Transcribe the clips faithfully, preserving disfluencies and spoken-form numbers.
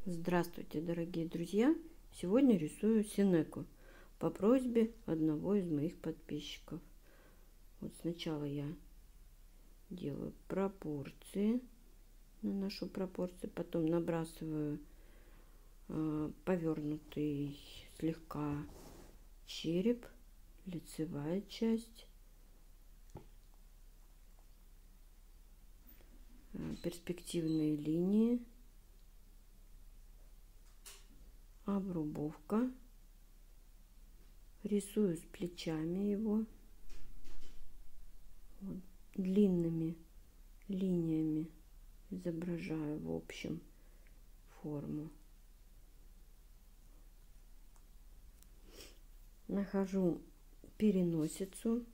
Здравствуйте, дорогие друзья! Сегодня рисую синеку по просьбе одного из моих подписчиков. Вот сначала я делаю пропорции, наношу пропорции, потом набрасываю э, повернутый слегка череп, лицевая часть, э, перспективные линии, обрубовка, рисую с плечами его вот, длинными линиями изображаю в общем форму. Нахожу переносицу,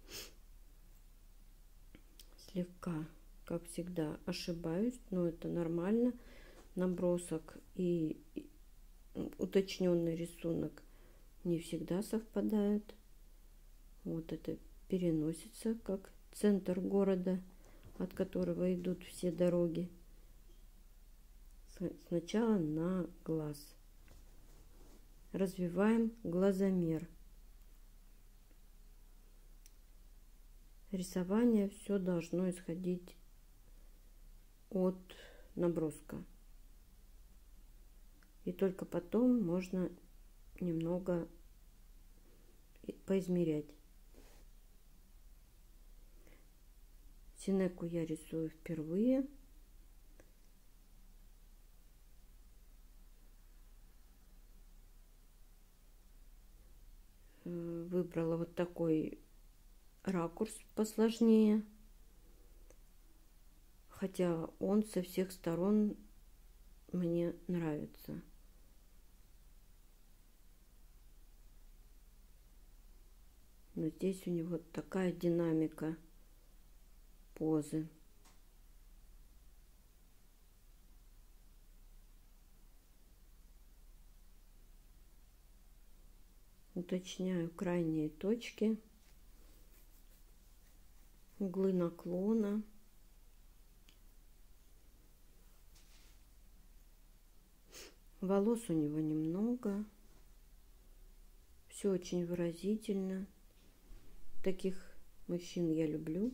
слегка, как всегда, ошибаюсь, но это нормально. Набросок и уточненный рисунок не всегда совпадают. Вот это переносится как центр города, от которого идут все дороги. Сначала на глаз. Развиваем глазомер. Рисование все должно исходить от наброска. И только потом можно немного поизмерять. Синеку я рисую впервые. Выбрала вот такой ракурс посложнее, хотя он со всех сторон мне нравится. Но здесь у него такая динамика позы. Уточняю крайние точки, углы наклона. Волос у него немного. Все очень выразительно. Таких мужчин я люблю.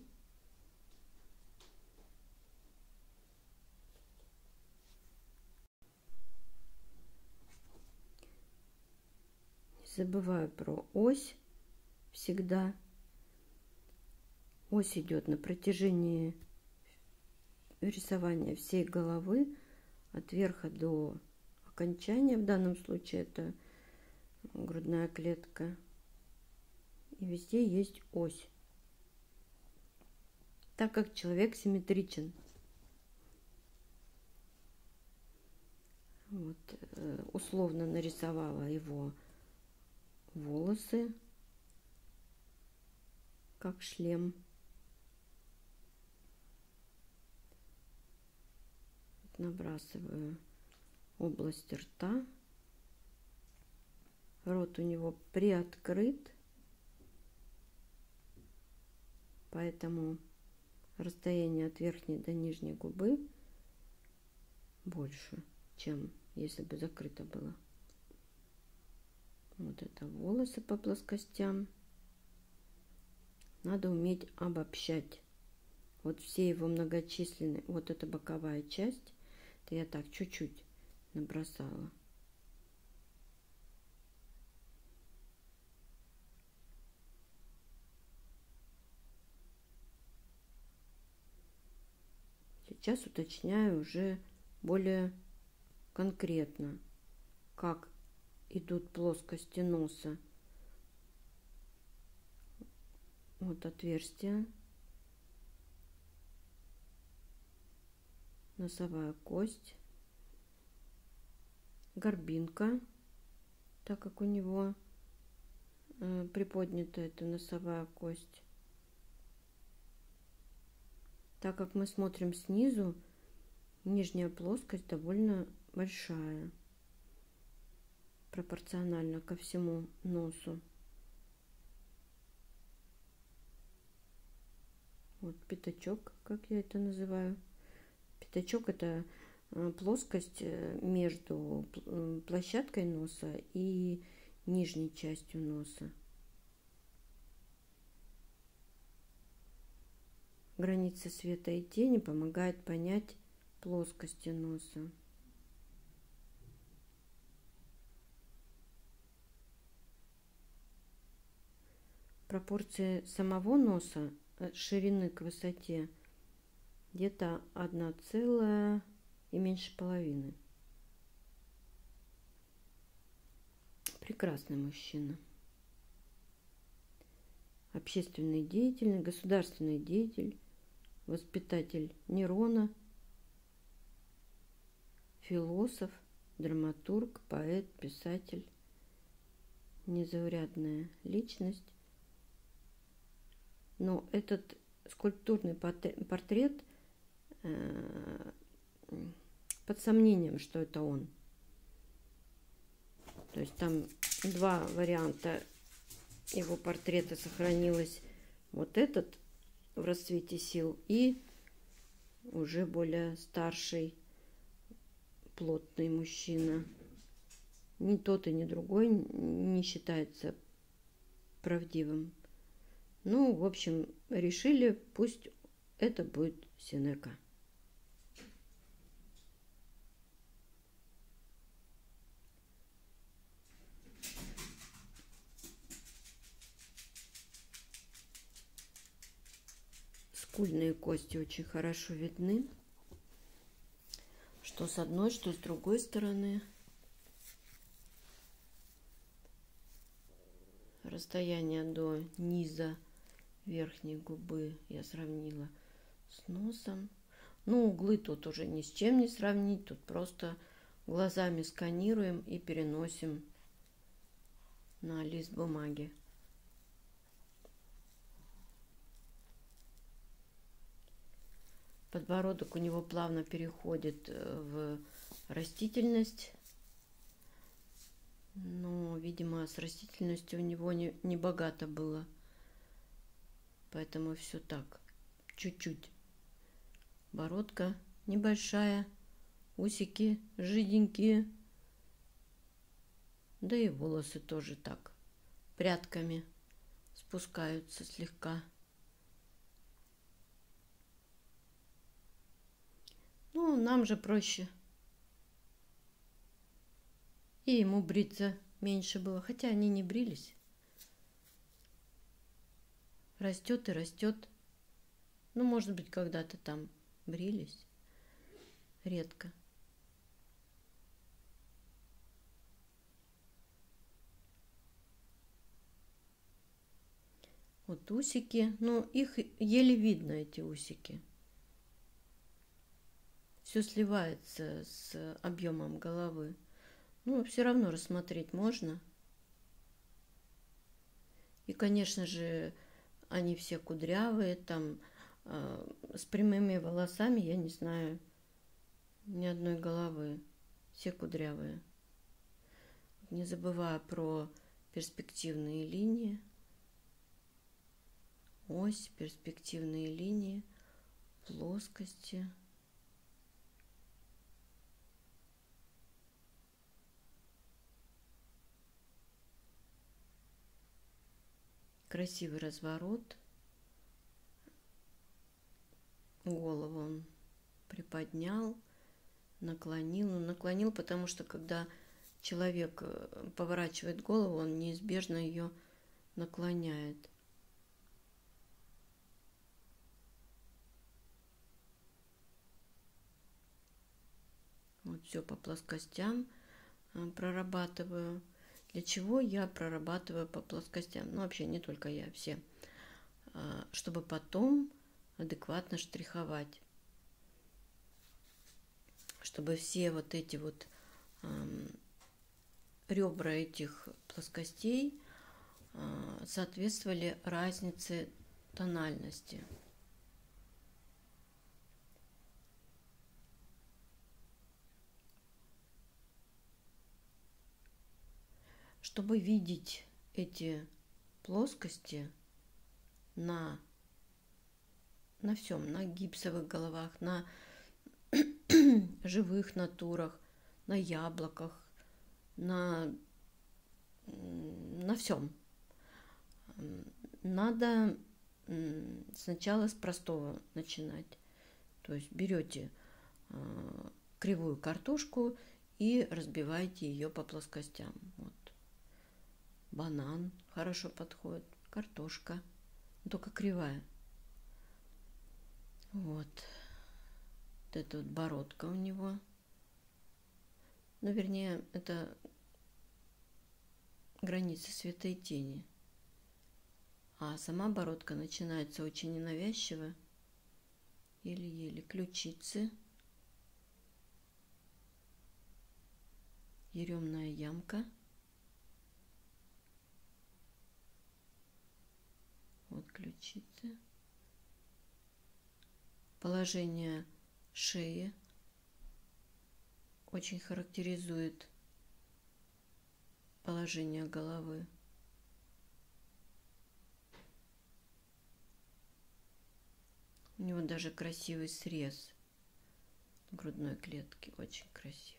Не забываю про ось всегда. Ось идет на протяжении рисования всей головы, от верха до окончания. В данном случае это грудная клетка. И везде есть ось, так как человек симметричен. Вот, условно нарисовала его волосы, как шлем. Набрасываю область рта. Рот у него приоткрыт, поэтому расстояние от верхней до нижней губы больше, чем если бы закрыто было. Вот это волосы по плоскостям. Надо уметь обобщать. Вот все его многочисленные, вот эта боковая часть, это я так чуть-чуть набросала. Сейчас уточняю уже более конкретно, как идут плоскости носа. Вот отверстие, носовая кость, горбинка, так как у него э, приподнята эта носовая кость. Так как мы смотрим снизу, нижняя плоскость довольно большая, пропорционально ко всему носу. Вот пятачок, как я это называю. Пятачок — это плоскость между площадкой носа и нижней частью носа. Граница света и тени помогает понять плоскости носа. Пропорции самого носа, ширины к высоте, где-то одна целая и меньше половины. Прекрасный мужчина. Общественный деятель, государственный деятель, воспитатель Нерона, философ, драматург, поэт, писатель. Незаурядная личность. Но этот скульптурный портрет под сомнением, что это он. То есть там два варианта его портрета сохранилось. Вот этот в расцвете сил и уже более старший, плотный мужчина. Ни тот и ни другой не считается правдивым. Ну, в общем, решили, пусть это будет Сенека. Скульные кости очень хорошо видны, что с одной, что с другой стороны. Расстояние до низа верхней губы я сравнила с носом. Ну, углы тут уже ни с чем не сравнить. Тут просто глазами сканируем и переносим на лист бумаги. Подбородок у него плавно переходит в растительность. Но, видимо, с растительностью у него не, не богато было. Поэтому все так, чуть-чуть. Бородка небольшая, усики жиденькие. Да и волосы тоже так, прядками спускаются слегка. Ну, нам же проще. И ему бриться меньше было, хотя они не брились. Растет и растет. Ну, может быть, когда-то там брились. Редко. Вот усики. Но их еле видно, эти усики. Все сливается с объемом головы. Ну, все равно рассмотреть можно. И, конечно же, они все кудрявые, там э, с прямыми волосами, я не знаю, ни одной головы. Все кудрявые. Не забывая про перспективные линии. Ось, перспективные линии, плоскости. Красивый разворот. Голову он приподнял, наклонил. Ну, наклонил, потому что когда человек поворачивает голову, он неизбежно ее наклоняет. Вот все по плоскостям прорабатываю. Для чего я прорабатываю по плоскостям? Ну, вообще не только я, все. Чтобы потом адекватно штриховать. Чтобы все вот эти вот э, ребра этих плоскостей э, соответствовали разнице тональности. Чтобы видеть эти плоскости на, на всем, на гипсовых головах, на живых натурах, на яблоках, на, на всем. Надо сначала с простого начинать. То есть берете кривую картошку и разбиваете ее по плоскостям. Вот. Банан хорошо подходит, картошка, только кривая. Вот. Вот эта вот бородка у него. Ну, вернее, это граница света и тени. А сама бородка начинается очень ненавязчиво. Еле-еле. Ключицы. Еремная ямка. Вот ключицы. Положение шеи очень характеризует положение головы. У него даже красивый срез грудной клетки, очень красивый.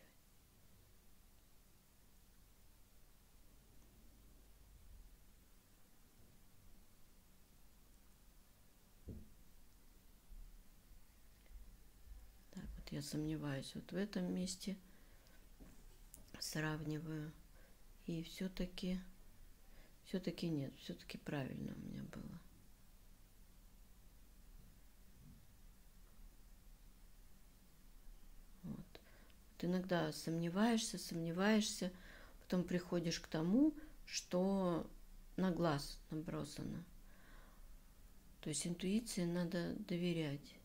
Так, вот я сомневаюсь вот в этом месте, сравниваю, и все-таки, все-таки нет, все-таки правильно у меня было. Вот. Вот иногда сомневаешься, сомневаешься, потом приходишь к тому, что на глаз набросано. То есть интуиции надо доверять.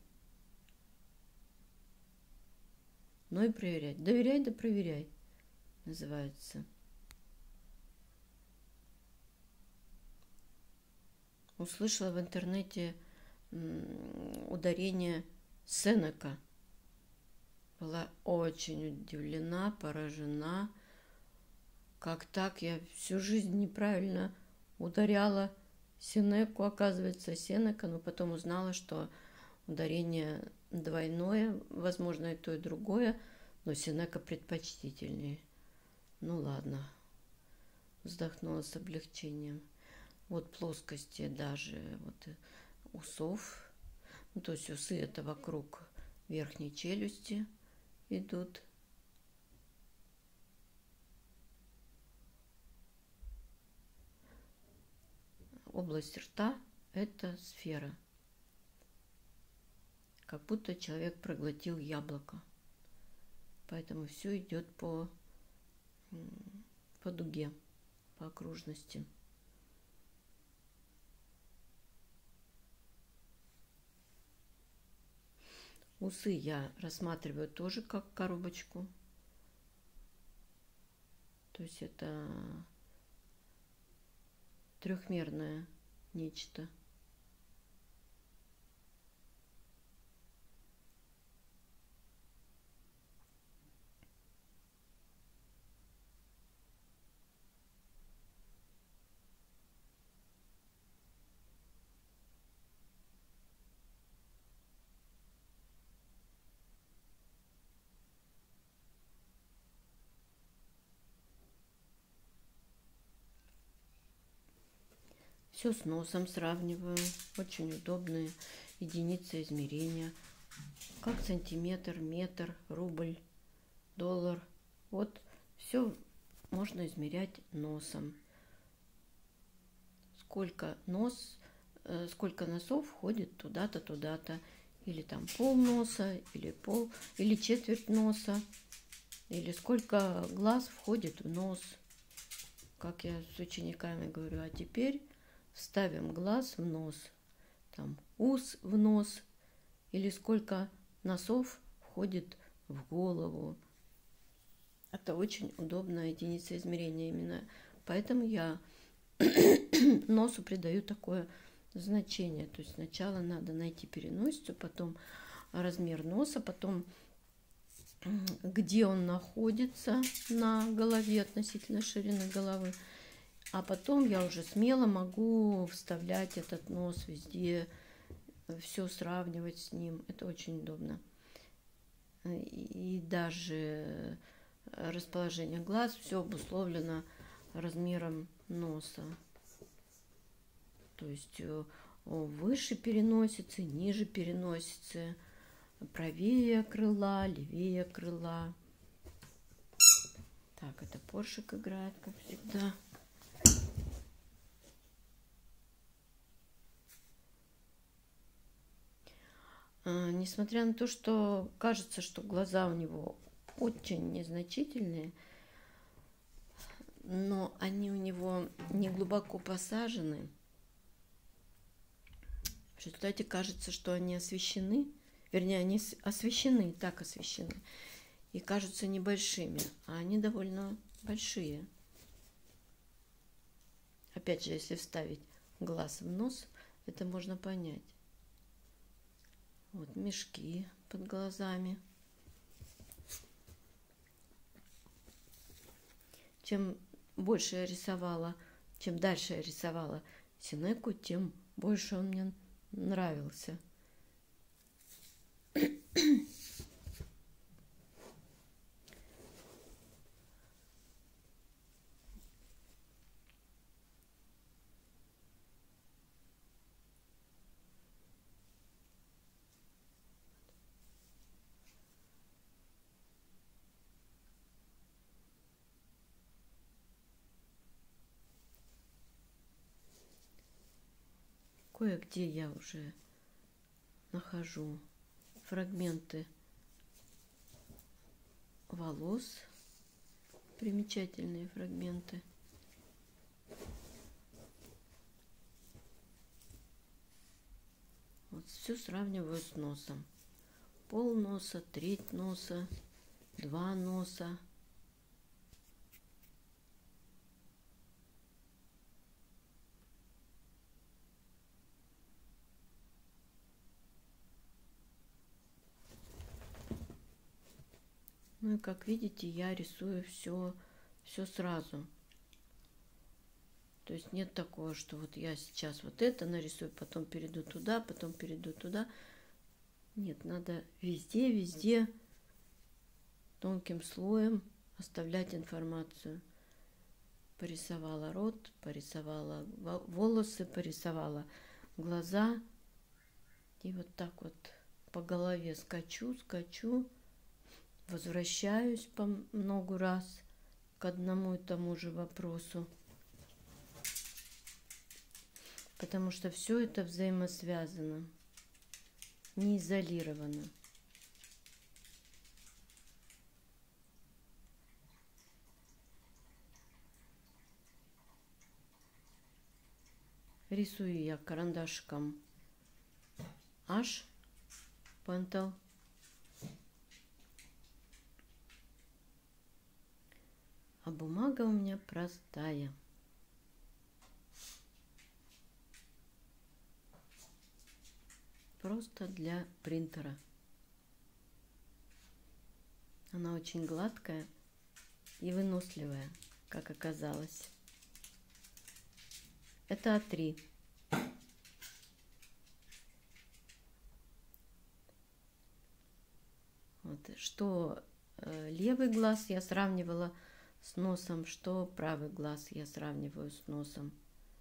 Но и проверять. Доверяй да проверяй, называется. Услышала в интернете ударение Сенека. Была очень удивлена, поражена. Как так? Я всю жизнь неправильно ударяла Сенеку, оказывается, Сенека, но потом узнала, что ударение двойное, возможно, и то, и другое, но Сенека предпочтительнее. Ну ладно, вздохнула с облегчением. Вот плоскости даже вот усов, ну, то есть усы это вокруг верхней челюсти идут. Область рта – это сфера. Как будто человек проглотил яблоко. Поэтому все идет по, по дуге, по окружности. Усы я рассматриваю тоже как коробочку. То есть это трехмерное нечто. Все с носом сравниваю. Очень удобные единицы измерения. Как сантиметр, метр, рубль, доллар. Вот все можно измерять носом. Сколько нос, сколько носов входит туда-то, туда-то. Или там пол носа, или пол, или четверть носа. Или сколько глаз входит в нос. Как я с учениками говорю, а теперь ставим глаз в нос, там ус в нос, или сколько носов входит в голову. Это очень удобная единица измерения именно. Поэтому я носу придаю такое значение. То есть сначала надо найти переносицу, потом размер носа, потом где он находится на голове относительно ширины головы. А потом я уже смело могу вставлять этот нос везде, все сравнивать с ним. Это очень удобно. и даже расположение глаз, все обусловлено размером носа. То есть выше переносицы, ниже переносицы, правее крыла, левее крыла. Так, это Поршик играет, как всегда. А, несмотря на то, что кажется, что глаза у него очень незначительные, но они у него не глубоко посажены. В результате кажется, что они освещены, вернее, они освещены, так освещены, и кажутся небольшими, а они довольно большие. Опять же, если вставить глаз в нос, это можно понять. Вот мешки под глазами. Чем больше я рисовала, чем дальше я рисовала Сенеку, тем больше он мне нравился. Кое-где я уже нахожу фрагменты волос, примечательные фрагменты. Вот все сравниваю с носом. Пол носа, треть носа, два носа. Ну и как видите, я рисую все, все сразу. То есть нет такого, что вот я сейчас вот это нарисую, потом перейду туда, потом перейду туда. Нет, надо везде, везде тонким слоем оставлять информацию. Порисовала рот, порисовала волосы, порисовала глаза. И вот так вот по голове скачу, скачу. Возвращаюсь по много раз к одному и тому же вопросу. Потому что все это взаимосвязано, не изолировано. Рисую я карандашиком H Pentel. А бумага у меня простая. Просто для принтера. Она очень гладкая и выносливая, как оказалось. Это А три. Вот, что э, левый глаз я сравнивала с носом, что правый глаз я сравниваю с носом.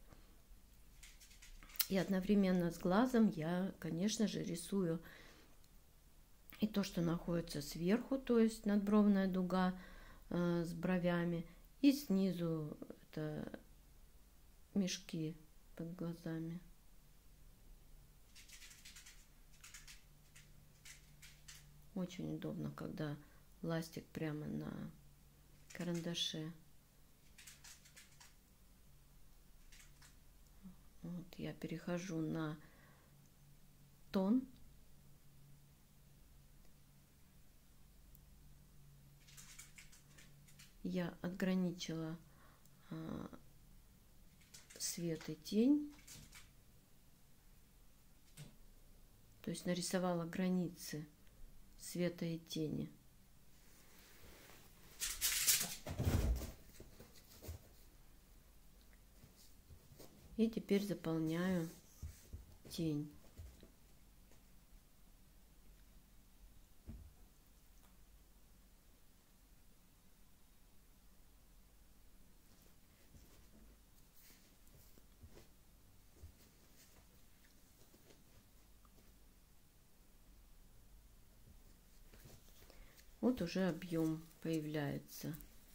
И одновременно с глазом я, конечно же, рисую и то, что находится сверху, то есть надбровная дуга э, с бровями, и снизу это мешки под глазами. Очень удобно, когда ластик прямо на карандаше. Вот я перехожу на тон. Я отграничила а, свет и тень. То есть нарисовала границы света и тени. И теперь заполняю тень. Вот уже объем появляется.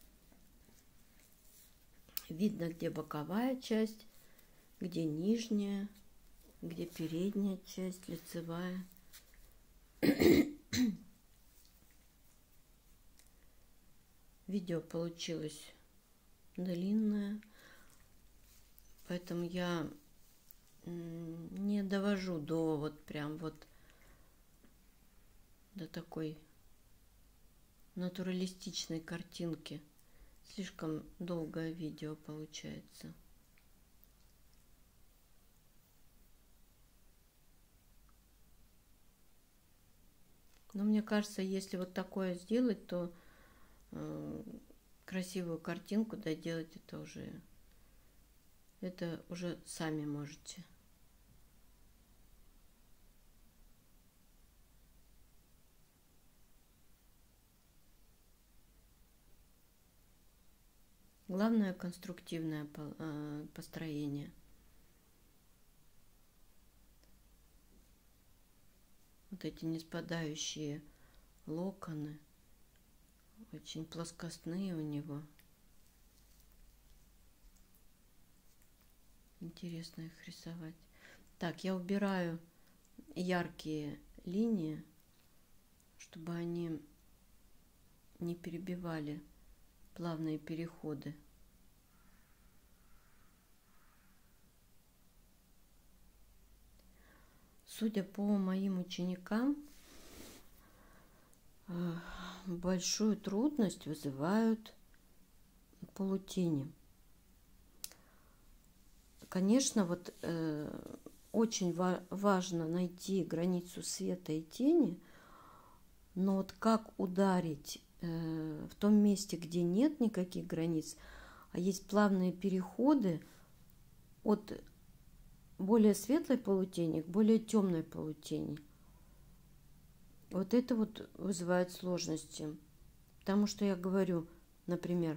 Видно, где боковая часть, где нижняя, где передняя часть, лицевая. Видео получилось длинное, поэтому я не довожу до вот прям вот до такой натуралистичной картинки. Слишком долгое видео получается. Но мне кажется, если вот такое сделать, то э, красивую картинку доделать это уже, это уже сами можете. Главное конструктивное построение. Вот эти не спадающие локоны, очень плоскостные у него. Интересно их рисовать. Так, я убираю яркие линии, чтобы они не перебивали плавные переходы. Судя по моим ученикам, большую трудность вызывают полутени. Конечно, вот э, очень ва- важно найти границу света и тени, но вот как ударить э, в том месте, где нет никаких границ, а есть плавные переходы от более светлой полутени к более темной полутени. Вот это вот вызывает сложности. Потому что я говорю, например,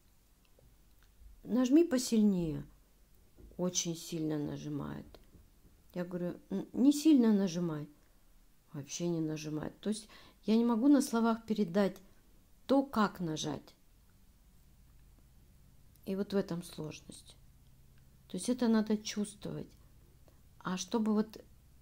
нажми посильнее. Очень сильно нажимает. Я говорю, не сильно нажимай. Вообще не нажимает. То есть я не могу на словах передать то, как нажать. И вот в этом сложность. То есть это надо чувствовать. А чтобы вот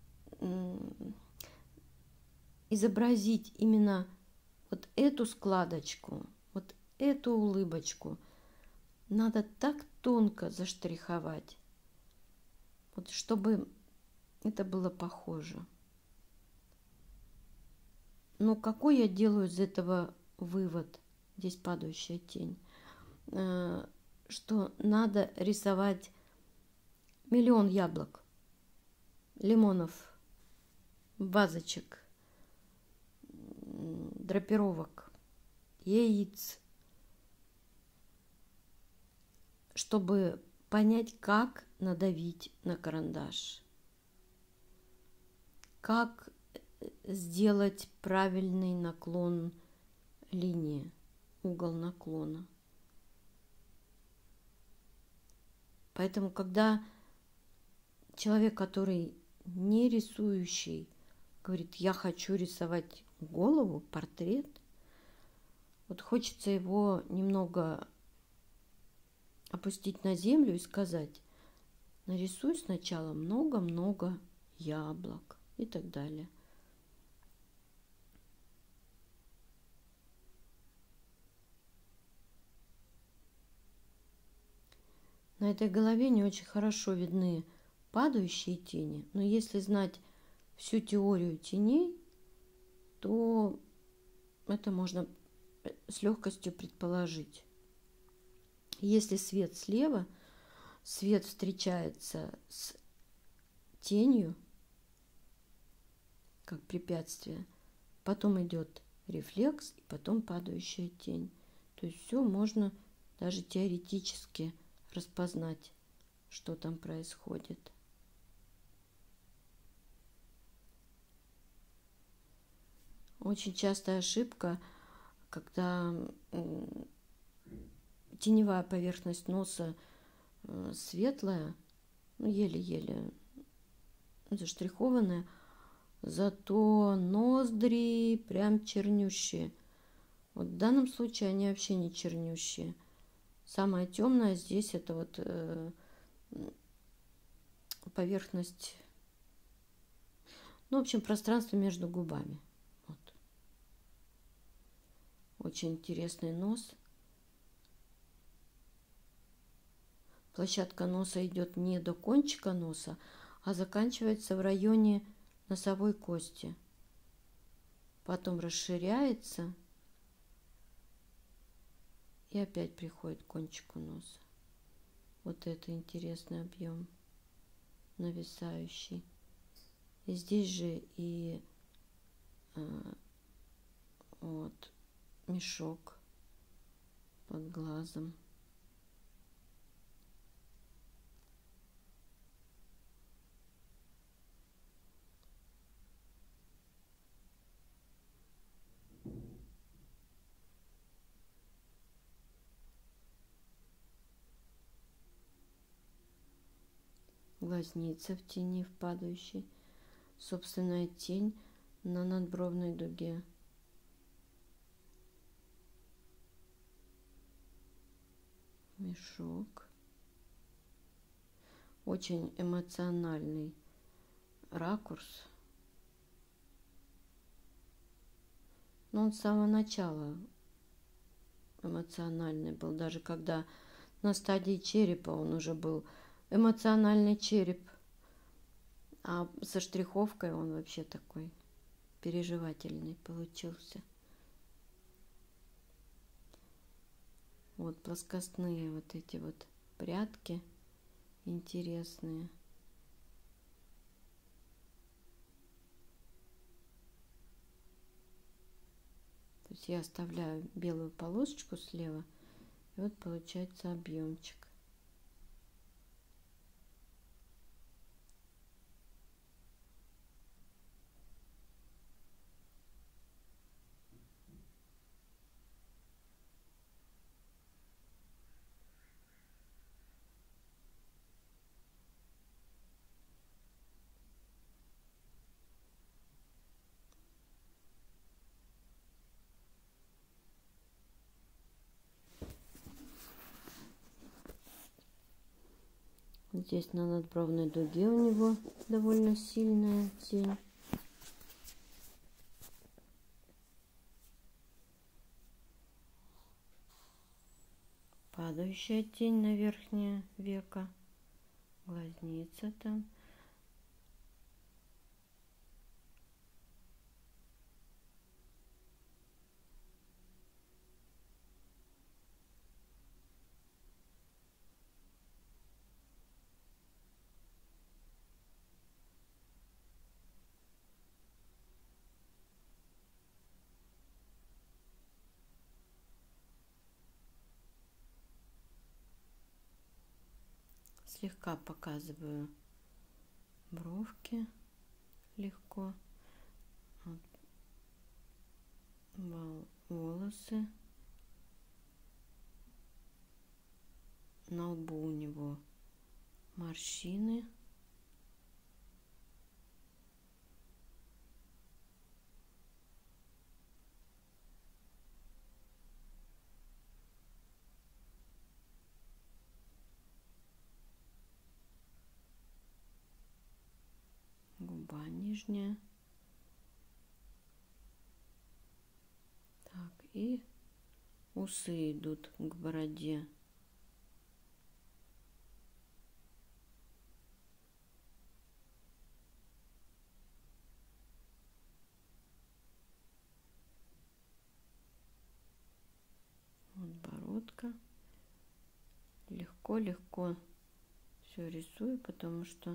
изобразить именно вот эту складочку, вот эту улыбочку, надо так тонко заштриховать, вот чтобы это было похоже. Но какой я делаю из этого вывод? Здесь падающая тень. Что надо рисовать миллион яблок, лимонов, вазочек, драпировок, яиц, чтобы понять, как надавить на карандаш, как сделать правильный наклон линии, угол наклона. Поэтому, когда человек, который не рисующий, говорит, я хочу рисовать голову, портрет, вот хочется его немного опустить на землю и сказать, нарисуй сначала много-много яблок и так далее. На этой голове не очень хорошо видны падающие тени, но если знать всю теорию теней, то это можно с легкостью предположить. Если свет слева, свет встречается с тенью, как препятствие, потом идет рефлекс и потом падающая тень. То есть все можно даже теоретически распознать, что там происходит. Очень частая ошибка, когда теневая поверхность носа светлая, ну, еле-еле заштрихованная, зато ноздри прям чернющие. Вот в данном случае они вообще не чернющие. Самое темное здесь это вот э, поверхность, ну, в общем, пространство между губами. Вот. Очень интересный нос. Площадка носа идет не до кончика носа, а заканчивается в районе носовой кости. Потом расширяется и опять приходит к кончику носа. Вот это интересный объем, нависающий. И здесь же и э, вот мешок под глазом. Глазница в тени, в падающей. Собственная тень на надбровной дуге. Мешок. Очень эмоциональный ракурс. Но он с самого начала эмоциональный был. Даже когда на стадии черепа он уже был эмоциональный череп. А со штриховкой он вообще такой переживательный получился. Вот плоскостные вот эти вот прядки интересные. То есть я оставляю белую полосочку слева, и вот получается объемчик. Здесь на надбровной дуге у него довольно сильная тень. Падающая тень на верхнее веко. Глазница там. Слегка показываю бровки легко. Вот. Волосы. На лбу у него морщины. Губа нижняя. Так, и усы идут к бороде. Вот бородка. Легко-легко все рисую, потому что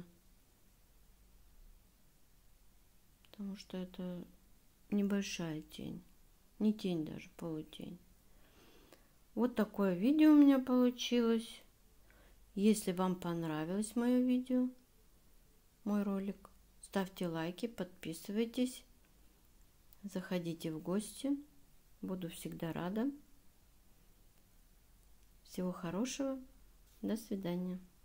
потому что это небольшая тень. Не тень даже, полутень. Вот такое видео у меня получилось. Если вам понравилось мое видео, мой ролик, ставьте лайки, подписывайтесь, заходите в гости. Буду всегда рада. Всего хорошего. До свидания.